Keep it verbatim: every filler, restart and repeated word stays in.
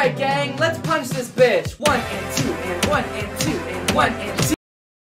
Alright, gang, let's punch this bitch. One and two and one and two and one and two.